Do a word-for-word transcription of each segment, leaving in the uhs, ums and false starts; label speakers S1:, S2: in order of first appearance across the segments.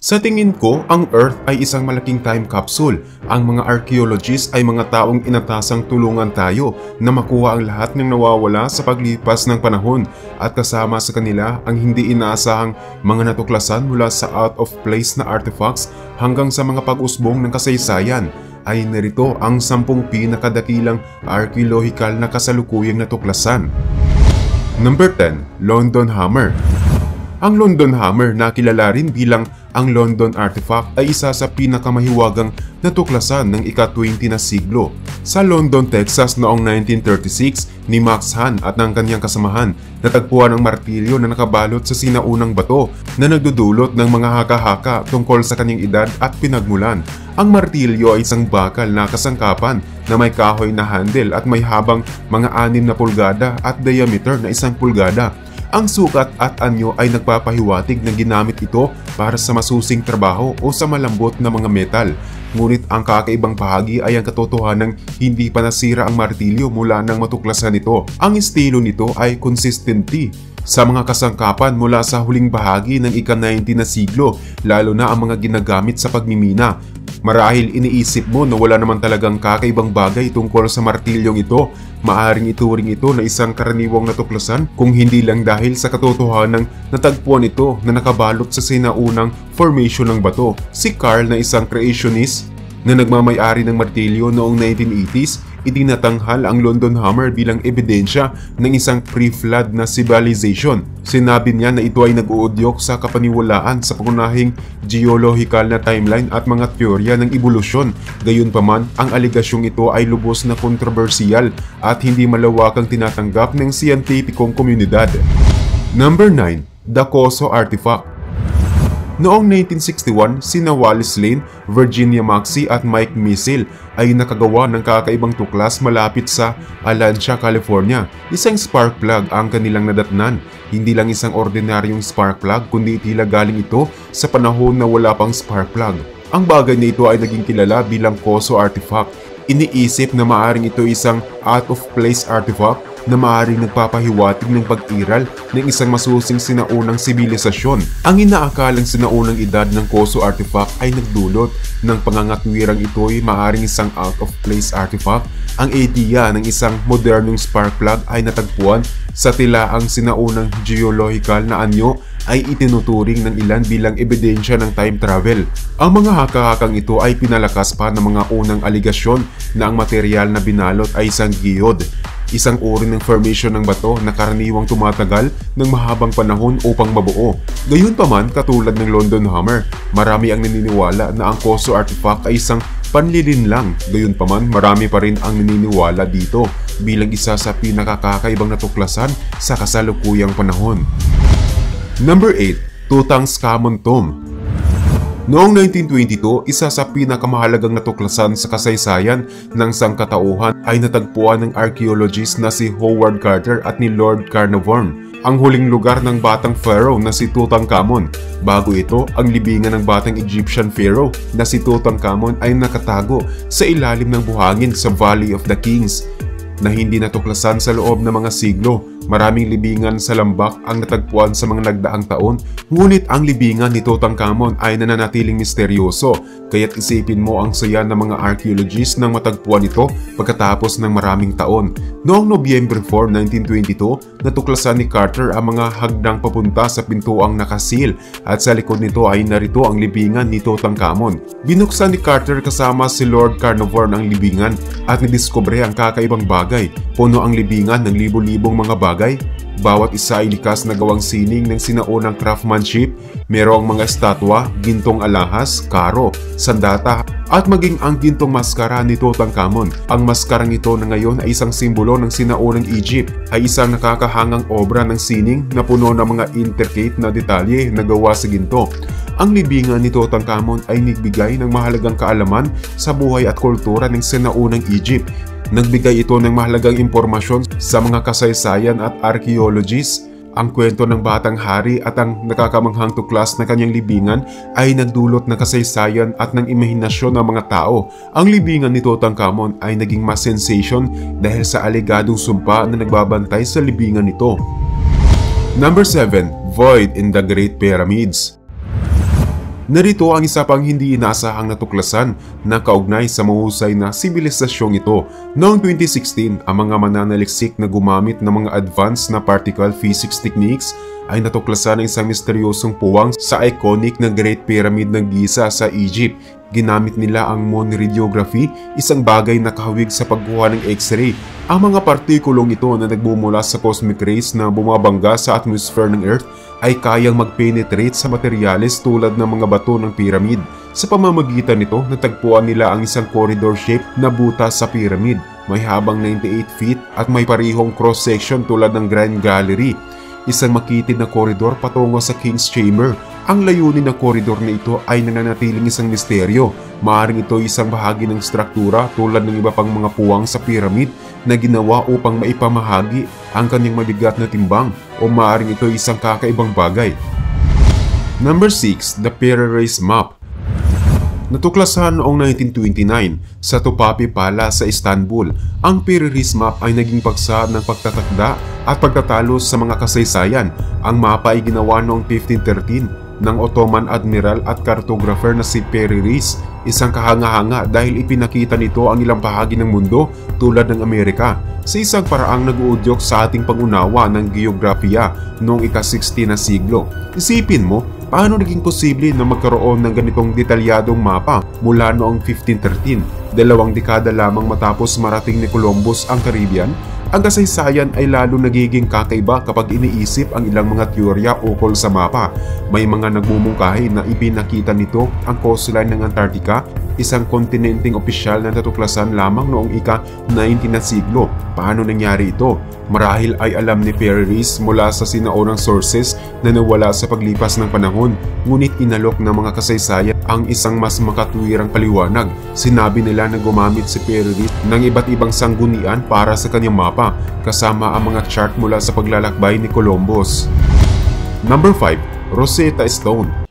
S1: Sa tingin ko, ang Earth ay isang malaking time capsule. Ang mga archaeologists ay mga taong inatasang tulungan tayo na makuha ang lahat ng nawawala sa paglipas ng panahon at kasama sa kanila ang hindi inaasahang mga natuklasan mula sa out-of-place na artifacts hanggang sa mga pag-usbong ng kasaysayan. Ay narito ang sampung pinakadakilang archaeological na kasalukuyang natuklasan. Number ten. London Hammer. Ang London Hammer na kilala rin bilang ang London Artifact ay isa sa pinakamahiwagang natuklasan ng ika-twenty na siglo. Sa London, Texas noong nineteen thirty-six ni Max Hahn at ng kanyang kasamahan, natagpuan ang martilyo na nakabalot sa sinaunang bato na nagdudulot ng mga haka-haka tungkol sa kanyang edad at pinagmulan. Ang martilyo ay isang bakal na kasangkapan na may kahoy na handle at may habang mga anim na pulgada at diameter na isang pulgada. Ang sukat at anyo ay nagpapahiwatig na ginamit ito para sa masusing trabaho o sa malambot na mga metal. Ngunit ang kakaibang bahagi ay ang katotohanang hindi pa nasira ang martilyo mula nang matuklasan ito. Ang estilo nito ay consistency sa mga kasangkapan mula sa huling bahagi ng ika-nineteen na siglo, lalo na ang mga ginagamit sa pagmimina. Marahil iniisip mo na wala naman talagang kakaibang bagay tungkol sa martilyong ito. Maaring ituring ito na isang karaniwang natuklasan kung hindi lang dahil sa katotohanang natagpuan ito na nakabalot sa sinaunang formation ng bato. Si Carl na isang creationist na nagmamay-ari ng martilyo noong nineteen eighties, itinatanghal ang London Hammer bilang ebidensya ng isang pre-flood na civilization. Sinabi niya na ito ay nag-uudyok sa kapaniwalaan sa pangunahing geological na timeline at mga teorya ng ebolusyon. Gayunpaman, ang aligasyong ito ay lubos na kontrobersyal at hindi malawakang tinatanggap ng siyentipikong komunidad. Number nine. The Coso Artifact. Noong nineteen sixty-one, sina Wallace Lane, Virginia Maxey at Mike Missile ay nakagawa ng kakaibang tuklas malapit sa Alancia, California. Isang spark plug ang kanilang nadatnan. Hindi lang isang ordinaryong spark plug kundi tila galing ito sa panahon na wala pang spark plug. Ang bagay na ito ay naging kilala bilang Coso Artifact. Iniisip na maaring ito isang out-of-place artifact na maaaring nagpapahiwatig ng pag-iral ng isang masusing sinaunang sibilisasyon. Ang inaakalang sinaunang edad ng Coso Artifact ay nagdulot ng pangangatwirang ito ay maaaring isang out-of-place artifact. Ang ideya ng isang modernong spark plug ay natagpuan sa tilaang sinaunang geological na anyo ay itinuturing ng ilan bilang ebidensya ng time travel. Ang mga haka-hakang ito ay pinalakas pa ng mga unang aligasyon na ang material na binalot ay isang geode, isang uri ng formation ng bato na karaniwang tumatagal ng mahabang panahon upang mabuo. Gayunpaman, katulad ng London Hammer, marami ang naniniwala na ang Coso Artifact ay isang panlilinlang. Gayunpaman, marami pa rin ang naniniwala dito bilang isa sa pinakakakaibang natuklasan sa kasalukuyang panahon. Number eight. Tutankhamun Tomb. Noong nineteen twenty-two, isa sa pinakamahalagang natuklasan sa kasaysayan ng sangkatauhan ay natagpuan ng archaeologist na si Howard Carter at ni Lord Carnarvon, ang huling lugar ng batang pharaoh na si Tutankhamun. Bago ito, ang libingan ng batang Egyptian pharaoh na si Tutankhamun ay nakatago sa ilalim ng buhangin sa Valley of the Kings na hindi natuklasan sa loob ng mga siglo. Maraming libingan sa lambak ang natagpuan sa mga nagdaang taon, ngunit ang libingan ni Tutankhamun ay nananatiling misteryoso, kaya't isipin mo ang saya ng mga archaeologists nang matagpuan ito pagkatapos ng maraming taon. Noong Nobyembre four, nineteen twenty-two, natuklasan ni Carter ang mga hagdang papunta sa pintuang nakasil at sa likod nito ay narito ang libingan ni Tutankhamun. Binuksan ni Carter kasama si Lord Carnarvon ang libingan at nidiskubre ang kakaibang bagay. Puno ang libingan ng libo-libong mga bagay. Bawat isa ay likas na gawang sining ng sinaunang craftsmanship. Merong mga estatwa, gintong alahas, karo, sandata at maging ang gintong maskara ni Tutankhamun. Ang maskarang ito na ngayon ay isang simbolo ng sinaunang Egypt ay isang nakakahangang obra ng sining na puno ng mga intricate na detalye na gawa sa ginto. Ang libingan ni Tutankhamun ay nagbigay ng mahalagang kaalaman sa buhay at kultura ng sinaunang Egypt. Nagbigay ito ng mahalagang impormasyon sa mga kasaysayan at archaeologists. Ang kwento ng batang hari at ang nakakamanghang tuklas na kanyang libingan ay nagdulot ng kasaysayan at ng imahinasyon ng mga tao. Ang libingan ni Tutankhamun ay naging mas sensation dahil sa aligadong sumpa na nagbabantay sa libingan nito. Number seven. Void in the Great Pyramids. Narito ang isa pang hindi inaasahang natuklasan na kaugnay sa mahusay na sibilisasyong ito. Noong twenty sixteen, ang mga mananaliksik na gumamit ng mga advanced na particle physics techniques ay natuklasan ng isang misteryosong puwang sa iconic na Great Pyramid ng Giza sa Egypt. Ginamit nila ang moon radiography, isang bagay na kahawig sa pagkuha ng X-ray. Ang mga partikulong ito na nagbumula sa cosmic rays na bumabangga sa atmosphere ng Earth ay kayang mag-penetrate sa materyales tulad ng mga bato ng pyramid. Sa pamamagitan nito, natagpuan nila ang isang corridor shape na butas sa pyramid. May habang ninety-eight feet at may parihong cross-section tulad ng Grand Gallery. Isang makitid na koridor patungo sa King's Chamber. Ang layunin ng koridor na ito ay nananatiling isang misteryo. Maaaring ito isang bahagi ng struktura tulad ng iba pang mga puwang sa pyramid na ginawa upang maipamahagi ang kanyang mabigat na timbang, o maaaring ito isang kakaibang bagay. Number six. The Peri-Reis Map. Natuklasan noong nineteen twenty-nine sa Topkapi Palace sa Istanbul. Ang Peri-Reis Map ay naging paksa ng pagtatakda at pagtatalos sa mga kasaysayan. Ang mapa ay ginawa noong fifteen thirteen ng Ottoman Admiral at cartographer na si Peri-Reis. Isang kahanga-hanga dahil ipinakita nito ang ilang bahagi ng mundo tulad ng Amerika sa isang paraang nag-uudyok sa ating pangunawa ng geografiya noong ika-sixteen na siglo. Isipin mo, paano naging posible na magkaroon ng ganitong detalyadong mapa mula noong fifteen thirteen, dalawang dekada lamang matapos marating ni Columbus ang Caribbean? Ang kasaysayan ay lalo nagiging kakaiba kapag iniisip ang ilang mga teorya ukol sa mapa. May mga nagmumungkahi na ibinakita nito ang coastline ng Antarctica, isang kontinenteng opisyal na natuklasan lamang noong ika-nineteen na siglo. Paano nangyari ito? Marahil ay alam ni Peri-Reis mula sa sinaunang sources na nawala sa paglipas ng panahon, ngunit inalok ng mga kasaysayan ang isang mas makatuwirang paliwanag. Sinabi nila na gumamit si Peri-Reis ng iba't ibang sanggunian para sa kanyang mapa, kasama ang mga chart mula sa paglalakbay ni Columbus. Number five. Rosetta Stone.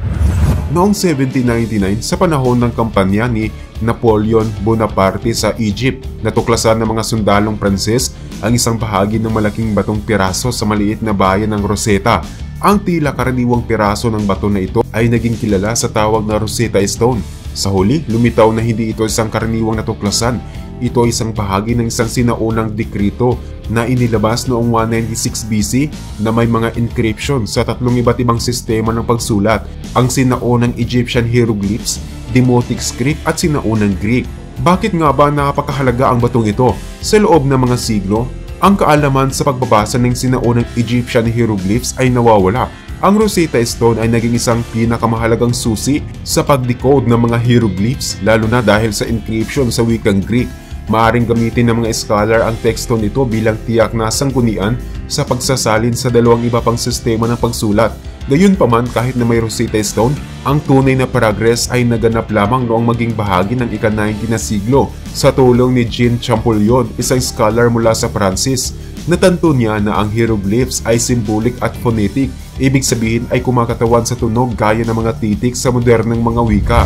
S1: Noong seventeen ninety-nine, sa panahon ng kampanya ni Napoleon Bonaparte sa Egypt, natuklasan ng mga sundalong Pranses ang isang bahagi ng malaking batong piraso sa maliit na bayan ng Rosetta. Ang tila karaniwang piraso ng bato na ito ay naging kilala sa tawag na Rosetta Stone. Sa huli, lumitaw na hindi ito isang karaniwang natuklasan. Ito ay isang bahagi ng isang sinaunang dekrito na inilabas noong one ninety-six B C na may mga encryption sa tatlong iba't ibang sistema ng pagsulat, ang sinaunang Egyptian hieroglyphs, Demotic script at sinaunang Greek. Bakit nga ba napakahalaga ang batong ito? Sa loob ng mga siglo, ang kaalaman sa pagbabasa ng sinaunang Egyptian hieroglyphs ay nawawala. Ang Rosetta Stone ay naging isang pinakamahalagang susi sa pag-decode ng mga hieroglyphs, lalo na dahil sa encryption sa wikang Greek. Maaring gamitin ng mga scholar ang teksto nito bilang tiyak na sanggunian sa pagsasalin sa dalawang iba pang sistema ng pagsulat. Gayunpaman, kahit na may Rosetta Stone, ang tunay na progress ay naganap lamang noong maging bahagi ng ika-nineteen na siglo sa tulong ni Jean Champollion, isang scholar mula sa Francis. Natanto niya na ang hieroglyphs ay symbolic at phonetic, ibig sabihin ay kumakatawan sa tunog gaya ng mga titik sa modernong mga wika.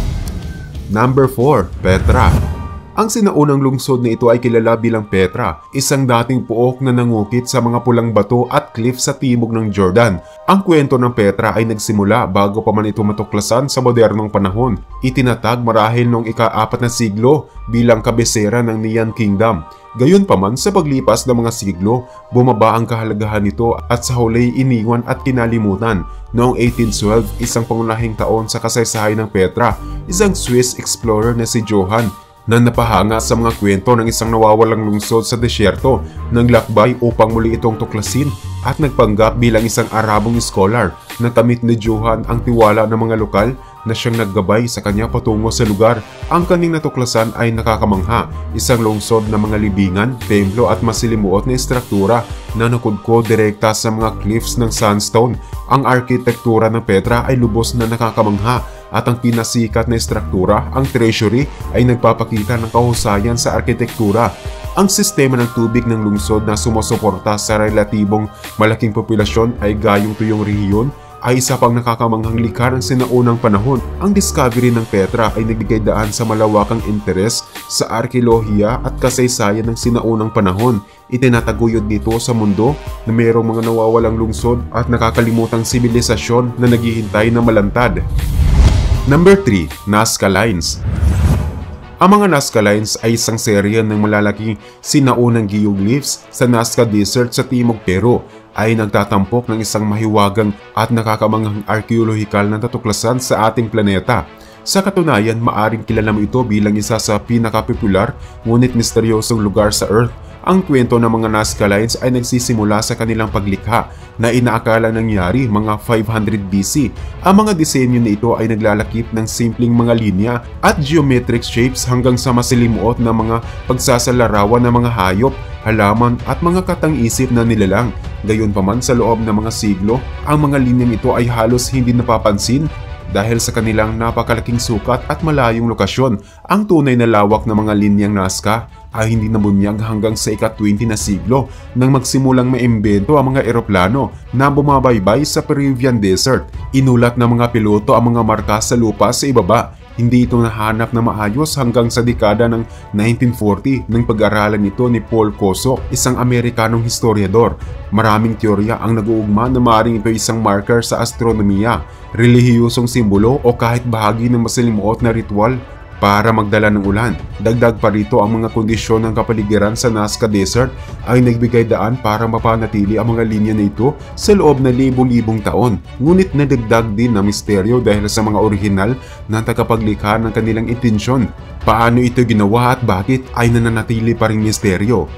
S1: Number four. Petra. Ang sinaunang lungsod na ito ay kilala bilang Petra, isang dating pook na nangukit sa mga pulang bato at cliff sa timog ng Jordan. Ang kwento ng Petra ay nagsimula bago pa man ito matuklasan sa modernong panahon. Itinatag marahil noong ika-apat na siglo bilang kabisera ng Nian Kingdom. Gayunpaman, sa paglipas ng mga siglo, bumaba ang kahalagahan nito at sa huli iniwan at kinalimutan. Noong eighteen twelve, isang pangunahing taon sa kasaysayan ng Petra, isang Swiss explorer na si Johann na napahanga sa mga kwento ng isang nawawalang lungsod sa desyerto, naglakbay upang muli itong tuklasin at nagpanggap bilang isang Arabong scholar. Nakamit ni Johann ang tiwala ng mga lokal na siyang naggabay sa kanya patungo sa lugar. Ang kanyang natuklasan ay nakakamangha, isang lungsod ng mga libingan, templo at masilimuot na estruktura na nakudkod direkta sa mga cliffs ng sandstone. Ang arkitektura ng Petra ay lubos na nakakamangha at ang pinasikat na estruktura, ang treasury, ay nagpapakita ng kahusayan sa arkitektura. Ang sistema ng tubig ng lungsod na sumusuporta sa relatibong malaking populasyon ay gayong tuyong rehiyon ay isa pang nakakamanghang likha ng sinaunang panahon. Ang discovery ng Petra ay nagbigay daan sa malawakang interes sa arkeolohiya at kasaysayan ng sinaunang panahon. Itinataguyod nito sa mundo na mayroong mga nawawalang lungsod at nakakalimutang sibilisasyon na naghihintay na malantad. Number three. Nazca Lines. Ang mga Nazca Lines ay isang serye ng malalaking sinaunang geoglyphs sa Nazca Desert sa Timog Peru ay nagtatampok ng isang mahiwagang at nakakamanghang arkeolohikal na natuklasan sa ating planeta. Sa katunayan, maaring kilala mo ito bilang isa sa pinakapopular ngunit misteryosong lugar sa Earth. Ang kwento ng mga Nazca Lines ay nagsisimula sa kanilang paglikha na inaakala nangyari mga five hundred B C. Ang mga disenyo na ito ay naglalakip ng simpleng mga linya at geometric shapes hanggang sa masilimuot na mga pagsasalarawan ng mga hayop, halaman at mga katang-isip na nilalang. Gayunpaman sa loob ng mga siglo, ang mga linyang ito ay halos hindi napapansin dahil sa kanilang napakalaking sukat at malayong lokasyon. Ang tunay na lawak ng mga linyang Nazca ay hindi nabunyag hanggang sa ika-twenty na siglo nang magsimulang maimbento ang mga eroplano na bumabaybay sa Peruvian Desert. Inulat ng mga piloto ang mga marka sa lupa sa ibaba. Hindi ito nahanap na maayos hanggang sa dekada ng nineteen forty nang pag-aralan ito ni Paul Kosok, isang Amerikanong historiador. Maraming teorya ang nag-uugma na maaaring ito isang marker sa astronomiya, relihiyosong simbolo o kahit bahagi ng masalimuot na ritual para magdala ng ulan. Dagdag pa rito, ang mga kondisyon ng kapaligiran sa Nazca Desert ay nagbigay daan para mapanatili ang mga linya na ito sa loob na libo-libong taon. Ngunit nadagdag din na misteryo dahil sa mga orihinal na tagapaglikha ng kanilang intensyon. Paano ito ginawa at bakit ay nananatili pa ring misteryo.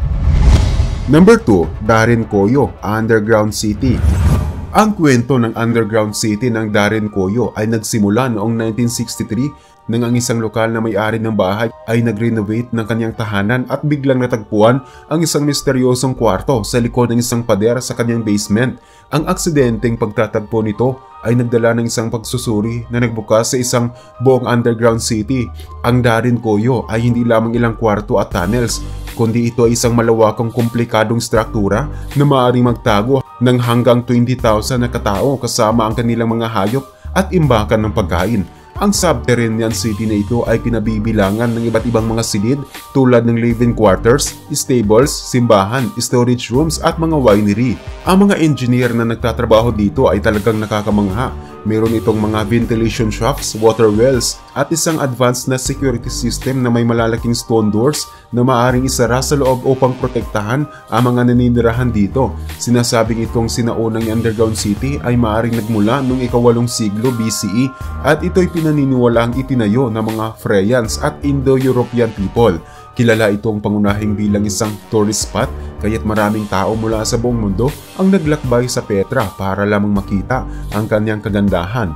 S1: Number two. Darenkoyo, Underground City. Ang kwento ng underground city ng Darenkoyo ay nagsimula noong nineteen sixty-three nang ang isang lokal na may-ari ng bahay ay nag-renovate ng kanyang tahanan at biglang natagpuan ang isang misteryosong kwarto sa likod ng isang pader sa kanyang basement. Ang aksidenteng pagtatagpo nito ay nagdala ng isang pagsusuri na nagbukas sa isang buong underground city. Ang Darenkoyo ay hindi lamang ilang kwarto at tunnels, kundi ito ay isang malawakang komplikadong struktura na maaaring magtago ng hanggang twenty thousand na katao kasama ang kanilang mga hayop at imbakan ng pagkain. Ang subterranean city na ito ay kinabibilangan ng iba't ibang mga silid tulad ng living quarters, stables, simbahan, storage rooms at mga winery. Ang mga engineer na nagtatrabaho dito ay talagang nakakamangha. Meron itong mga ventilation shafts, water wells at isang advanced na security system na may malalaking stone doors na maaaring isara sa loob upang protektahan ang mga naninirahan dito. Sinasabing itong sinaunang underground city ay maaaring nagmula noong ikawalong siglo B C E at ito'y pinaniniwalaang itinayo ng mga Freyans at Indo-European people. Kilala itong pangunahing bilang isang tourist spot kaya't maraming tao mula sa buong mundo ang naglakbay sa Petra para lamang makita ang kanyang kagandahan.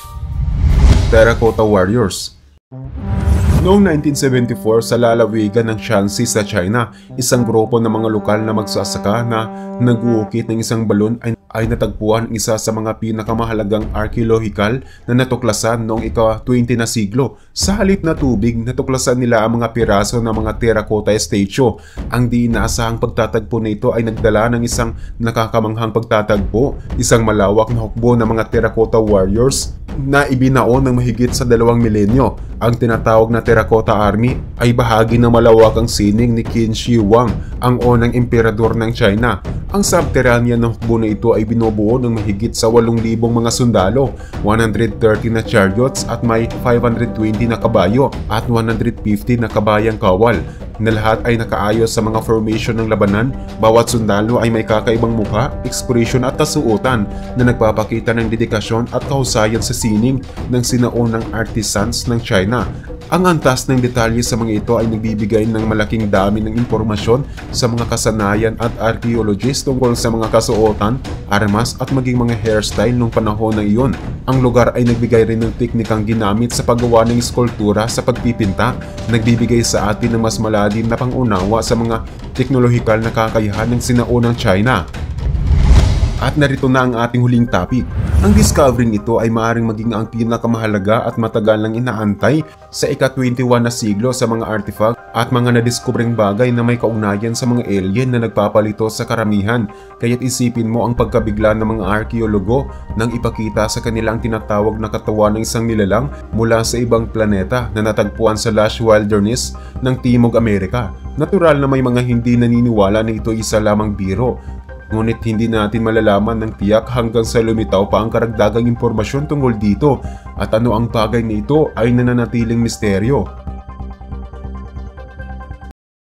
S1: Terracotta Warriors. Noong nineteen seventy-four sa lalawigan ng Shanxi sa China, isang grupo ng mga lokal na magsasaka na nag-uukit ng isang balon ay, ay natagpuan isa sa mga pinakamahalagang arkeolohikal na natuklasan noong ika-twenty na siglo. Sa halip na tubig, natuklasan nila ang mga piraso ng mga terracotta statue. Ang di inaasahang pagtatagpo na ito ay nagdala ng isang nakakamanghang pagtatagpo, isang malawak na hukbo ng mga terracotta warriors na ibinaon ng mahigit sa dalawang milenyo. Ang tinatawag na Terracotta Army ay bahagi ng malawakang sining ni Qin Shi Huang, ang unang emperador ng China. Ang subterranean ng hukbo na ito ay binubuo ng mahigit sa walong libong mga sundalo, one hundred thirty na chariots at may five hundred twenty na kabayo at one hundred fifty na kabayang kawal, na lahat ay nakaayos sa mga formation ng labanan. Bawat sundalo ay may kakaibang mukha, ekspresyon at kasuotan na nagpapakita ng dedikasyon at kahusayan sa sining ng sinaunang artisans ng China. Ang antas ng detalye sa mga ito ay nagbibigay ng malaking dami ng impormasyon sa mga kasanayan at archaeologists tungkol sa mga kasuotan, armas at maging mga hairstyle nung panahon na iyon. Ang lugar ay nagbigay rin ng teknikang ginamit sa paggawa ng eskultura sa pagpipinta, nagbibigay sa atin ng mas malalim na pangunawa sa mga teknolohikal na kakayahan ng sinaunang China. At narito na ang ating huling topic. Ang discovering ito ay maaaring maging ang pinakamahalaga at matagal nang inaantay sa ika-twenty-one na siglo sa mga artifact at mga nadiskubring bagay na may kaugnayan sa mga alien na nagpapalito sa karamihan. Kaya't isipin mo ang pagkabigla ng mga arkeologo nang ipakita sa kanilang tinatawag na katawan ng isang nilalang mula sa ibang planeta na natagpuan sa lush wilderness ng Timog Amerika. Natural na may mga hindi naniniwala na ito isa lamang biro. Ngunit hindi natin malalaman ng tiyak hanggang sa lumitaw pa ang karagdagang impormasyon tungkol dito at ano ang bagay na ito ay nananatiling misteryo.